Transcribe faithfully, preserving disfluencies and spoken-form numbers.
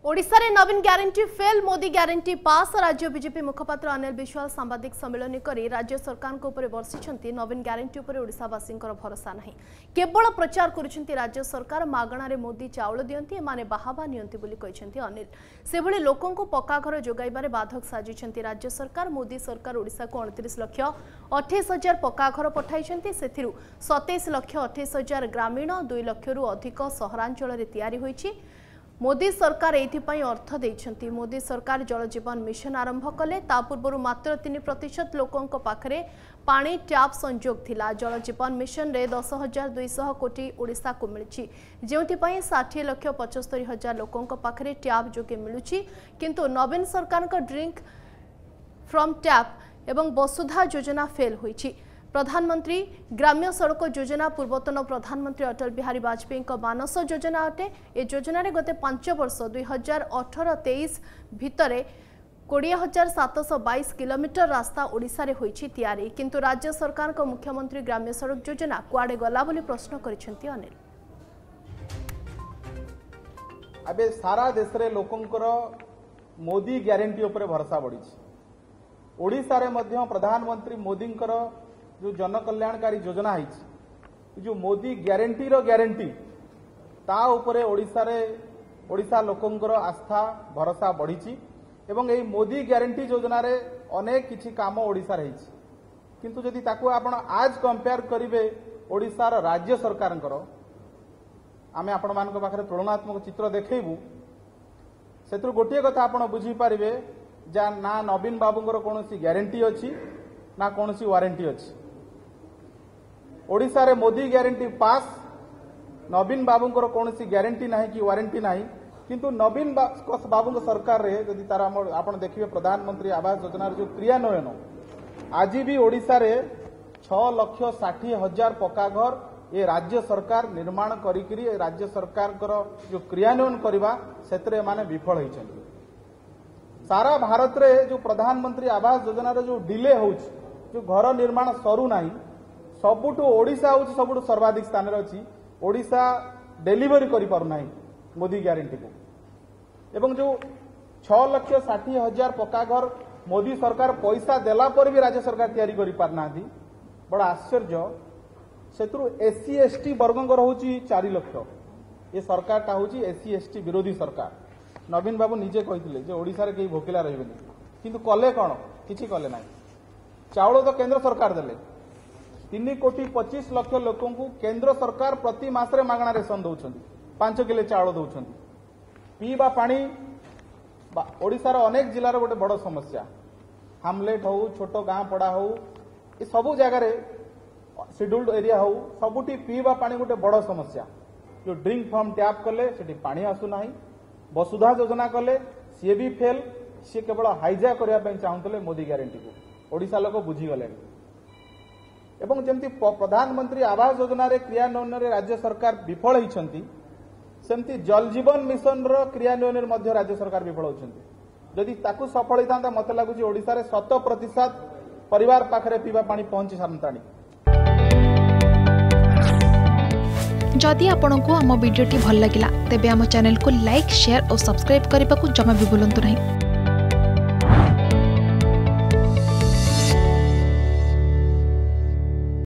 ओडिशा रे Naveen guarantee fail Modi guarantee pass राज्य BJP मुखपात्र अनिल विश्वाल सांबादिक सम्मेलन करी राज्य सरकार को ऊपर बर्षिंट नवीन ग्यारंटी उपर ओडिशावासी भरोसा नहीं केवल प्रचार करुछंती राज्य सरकार मागणा रे मोदी चाउल दियंती माने बाहाबा नियंती बोली कहिसंती अनिल सेभଳି लोकों को पक्का घर जोगाइबारे बाधक साजिछंती राज्य सरकार मोदी सरकार ओडिशा को अड़तीस लाख अट्ठाईस हजार पक्का घर पठाइछंती सेथिरु सत्ताईस लाख अट्ठाईस हजार ग्रामीण दुई लाख रु अधिक सहरांचल रे तयारी होईछि। मोदी सरकार एथिपाई अर्थ देइछंती मोदी सरकार जल जीवन मिशन आरंभ कले ता पूर्व मात्र तीन प्रतिशत लोकों पाखरे पानी ट्याप संजोग थिला। जल जीवन मिशन रे दस हजार दुईश कोटी ओडिशा को मिली जो षाठी लाख पचस्तरी हजार लोकों पाखरे ट्याप जोगे मिलुची किंतु नवीन सरकार का ड्रिंक फ्रॉम टैप एवं वसुधा योजना फेल होईची। प्रधानमंत्री ग्राम्य सड़क योजना पूर्वतन प्रधानमंत्री अटल बिहारी वाजपेयी मानस योजना अटे। ए योजना रे गते पांच वर्ष दुई हजार अठर तेईस भितर कोड़े हजार सातश बैश किलोमीटर रास्ता ओडिशा रे होईछि तैयारी किंतु राज्य सरकार को मुख्यमंत्री ग्राम्य सड़क योजना कुआडे गला बोली प्रश्न करिसेंती अनिल। अबे सारा देश रे लोकंकर मोदी ग्यारंटी ऊपर भरोसा बढ़ी ओडिशा रे मध्य प्रधानमंत्री मोदींकर जो जन कल्याणकारी योजना है जो मोदी ग्यारंटी रो ग्यारंटी ता उपरे ओडिशा रे ओडिशा लोकंकर आस्था भरोसा बढ़ी एवं यही मोदी ग्यारंटी योजना रे अनेक किछि काम ओडिशा रे हिछि किंतु जदि ताकू आपण आज कंपेयर करिवे ओडिशा रो राज्य सरकारंकर आमे आपण मानक पाखरे तुलनात्मक चित्र देखैबू सेतु गोटे कथा आपण बुझी पारिबे जा ना नवीन बाबूंकर कोनोसी ग्यारंटी अछि ना कोनोसी वारंटी अछि। ओडिशा रे मोदी ग्यारंटी पास नवीन बाबूंकर कोनोसी ग्यारंटी नाही कि वारंटी नाही किंतु नवीन बाबू सरकार रे यदि तार आपण देखिबे प्रधानमंत्री आवास योजना जो क्रियान्वयन आज भी ओडिशा रे छह लाख षाठी हजार पक्का घर ये राज्य सरकार निर्माण करी राज्य सरकार जो क्रियान्वयन करवा सेतरे माने विफल होइछन्ति। सारा भारत रे जो प्रधानमंत्री आवास योजना रे जो डिले होउछ जो घर निर्माण सरू नाही सबुठु ओडिशा होउछ सबुठु सर्वाधिक स्थान रे अछि। ओडिशा डेलीवरी करि पारु नाही मोदी ग्यारंटी को एवं जो छह लाख षाठी हजार पक्का घर मोदी सरकार पैसा देला पर भी राज्य सरकार तैयारी करि पारना थी बड़ा आश्चर्य सेतु एससी एसटी वर्गंकर होउची चार लाख ये सरकार ता होउची एससी एसटी विरोधी सरकार। नवीन बाबू निजे कहिथिले जे ओडिशा रे केही भोकिला रहबेनी किंतु कले कोन किछि कले नाही। चाउल तो केंद्र सरकार देले तीन कोटी पच्चीस लाख लोकों को केंद्र सरकार प्रति मास रे मागणा रेशन दउछंती पांच किलो चाउल दउछंती पीबा पानी ओडिशा रो अनेक जिल्ला रो गोटे बड़ समस्या हामलेट हो छोटो गाँ पड़ा हो ये सबु जगह रे शेड्यूल्ड एरिया हो सबुटी पीबा पानी गोटे बड़ समस्या जो ड्रिंक फ्रॉम टैप कले सेठी पानी आसु नाही वसुधा योजना कले सी भी फेल सी केवल हाइजा करने चाहूले मोदी ग्यारंटी को ओडिशा लोक बुझीगले एवं जमती प्रधानमंत्री आवास योजना रे क्रियान्वयन रे राज्य सरकार विफल होइछंती सेमती जल जीवन मिशन रो क्रियान्वयन रे मध्य राज्य सरकार विफल होइछंती। जदि ताकू सफल होइतांता मते लागुची ओडिशा रे शत प्रतिशत परिवार पाखरे पीवा पानी पहुंची सारंतानी। जदि आपंक आम भिडी भल लगा तेब आम चैनल को लाइक शेयर और सब्सक्राइब करने को जमा भी भूलु नहीं।